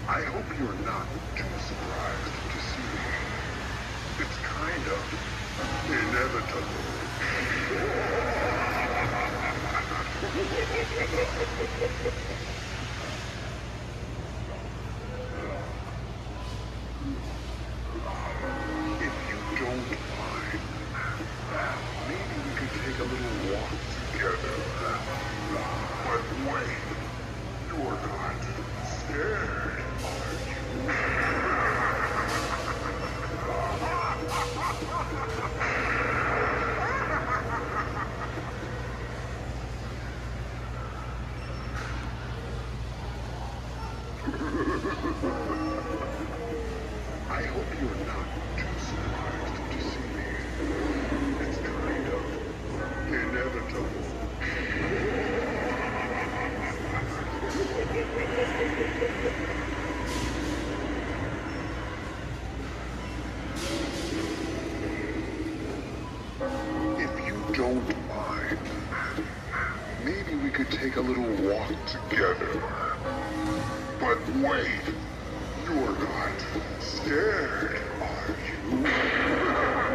I hope you're not too surprised to see me. It's kind of inevitable. If you don't mind, maybe we could take a little walk together. But wait, you're not scared, are you? I hope you're not too surprised to see me. It's kind of inevitable. If you don't mind, maybe we could take a little walk together. But wait, you're not scared, are you?